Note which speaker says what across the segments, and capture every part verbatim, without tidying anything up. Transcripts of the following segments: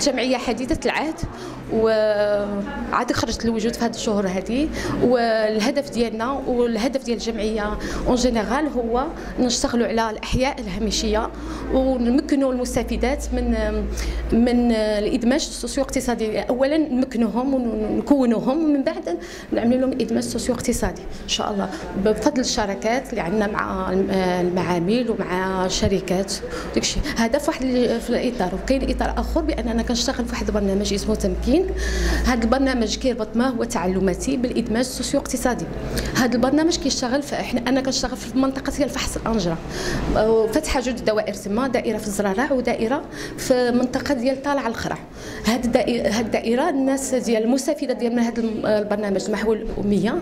Speaker 1: الجمعيه حديثه العهد وعاد خرجت للوجود في هذه الشهور هذه. والهدف ديالنا والهدف ديال الجمعيه اون جينيرال هو نشتغلوا على الاحياء الهامشيه ونمكنوا المستفيدات من من الادماج السوسيو اقتصادي. اولا نمكنوهم ونكونوهم ومن بعد نعملوا لهم ادماج سوسيو اقتصادي ان شاء الله بفضل الشراكات اللي عندنا مع المعامل ومع الشركات داكشي. هذا في واحد في الاطار. وكاين اطار اخر باننا كنشتغل في واحد البرنامج اسمه تمكين. هذا البرنامج كيربط ما هو تعلماتي بالادماج السوسيو اقتصادي. هذا البرنامج كيشتغل احنا انا كنشتغل في المنطقه ديال الفحص الانجره وفتحه جوج دوائر تما، دائره في الزرارع ودائره في المنطقه ديال طالع الخرع. هذه الدائره هذه الدائره الناس ديال المستفيده ديال من هذا البرنامج محو الاميه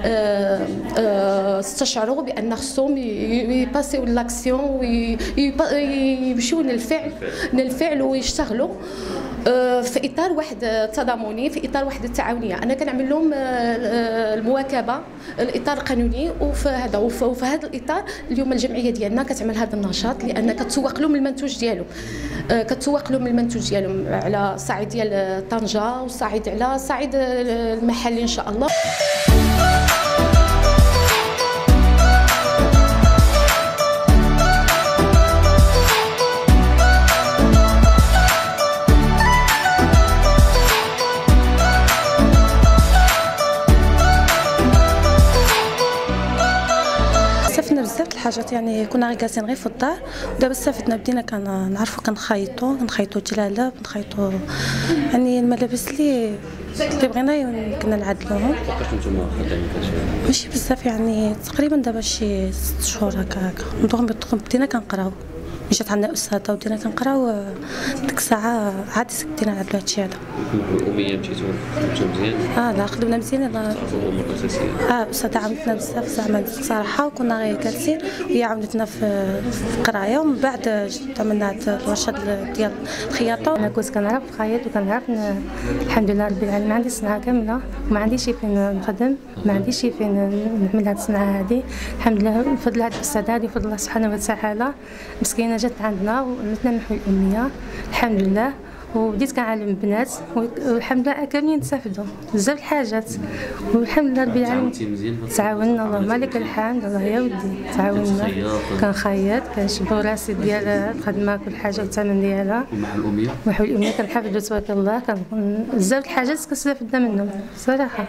Speaker 1: استشعروا بان خصهم يباسيو لاكسيون ويمشيو للفعل للفعل ويشتغلوا في اطار واحد تضامني، في اطار واحد التعاونيه. انا كنعمل لهم المواكبه الاطار القانوني وفي هذا وفي هذا الاطار اليوم الجمعيه ديالنا كتعمل هذا النشاط لان كتسوق لهم المنتوج ديالهم كتسوق لهم المنتوج ديالهم على الصعيد ديال طنجه والصعيد على الصعيد المحلي ان شاء الله.
Speaker 2: استفدنا بزاف الحاجات، يعني كنا غير جالسين غير في الدار ودابا استفدنا بدينا كنعرفوا كنخيطوا كنخيطوا جلالب كنخيطوا يعني الملابس اللي اللي بغينا كنا نعدلوهم.
Speaker 3: وقت نتوما خدامين فهادشي؟
Speaker 2: ماشي بزاف يعني تقريبا دابا شي ست شهور هكا هكا بدينا كنقراو. جات عندنا استاذه ودينا كنقراو ديك الساعه عاد بدينا نعدلو هادشي هذا.
Speaker 3: الاميه مشيتو خدمتو مزيان؟
Speaker 2: اه لا خدمنا مزيان.
Speaker 3: الامور الاساسيه
Speaker 2: اه استاذه عاونتنا بزاف زعما صراحه وكنا غير جالسين وهي عاونتنا في القرايه ومن بعد عملنا هاد الورشه ديال الخياطه.
Speaker 4: انا كنت كنعرف نخيط وكنعرف الحمد لله رب العالمين عندي صنعه كامله وما عنديش فين نخدم ما عنديش فين نعمل هاد الصنعه هذه. الحمد لله بفضل هاد الاستاذه هذه بفضل الله سبحانه وتعالى مسكينه جات عندنا وعلمتنا نحو الاميه الحمد لله وبديت كنعلم البنات والحمد لله كاملين تستافدوا بزاف الحاجات والحمد لله رب العالمين. تعاوننا اللهم لك الحمد. الله يا ودي تعاوننا كنخيط كنشبو راسي ديال الخدمه كل حاجه والثمن ديالها
Speaker 3: ومع الاميه
Speaker 4: محو الاميه كنحافظوا تبارك الله كنكون بزاف الحاجات كنستافدنا منهم صراحه.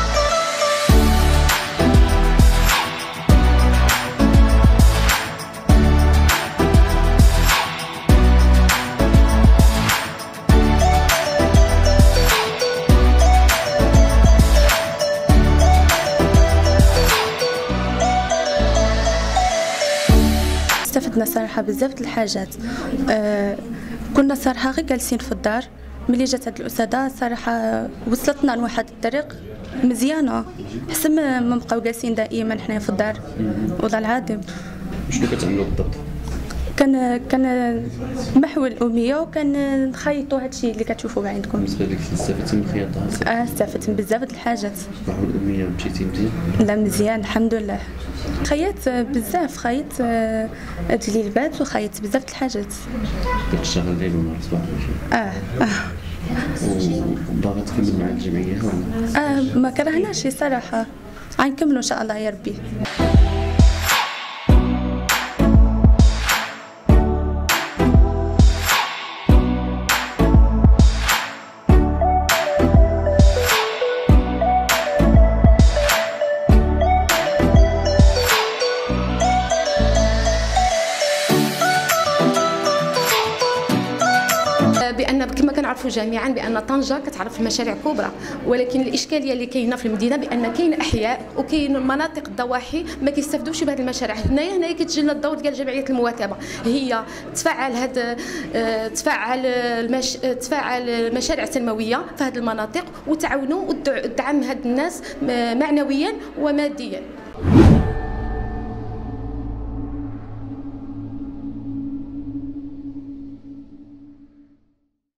Speaker 2: استفدنا صراحه بزاف د الحاجات. آه كنا صراحه غير جالسين في الدار ملي جات هاد الاستاذه صراحه وصلتنا لواحد الطريق مزيانه حسن ما نبقاو جالسين دائما حنا في الدار. والله العظيم.
Speaker 3: شنو كتعملوا بالضبط؟
Speaker 2: كان كان محو الاميه وكان نخيطوا هادشي اللي كتشوفوا عندكم.
Speaker 3: بالنسبه لك استفدتي من الخياطه؟
Speaker 2: اه استفدت من بزاف د الحاجات.
Speaker 3: محو الاميه مشيتي مزيان؟
Speaker 2: لا مزيان الحمد لله. خيطت بزاف خيط جليبات وخيطت بزاف د الحاجات.
Speaker 3: كتشتغل ليل ونهار صباح ماشي؟
Speaker 2: اه اه.
Speaker 3: وباغا تكمل مع الجمعيه ولا؟
Speaker 2: اه ما كرهناش صراحه غنكملوا ان شاء الله يا ربي.
Speaker 1: بان كما كنعرفوا جميعا بان طنجه كتعرف المشاريع كبرى، ولكن الاشكاليه اللي كاينه في المدينه بان كاين احياء وكاين مناطق الضواحي ما كيستافدوش بهذه المشاريع. هنايا هنايا كيتجي لنا الدور ديال جمعيه المواكبه، هي تفعل هذا تفعل المش... تفعل المشاريع التنمويه في هذه المناطق وتعاونوا وتدعم هاد الناس معنويا وماديا.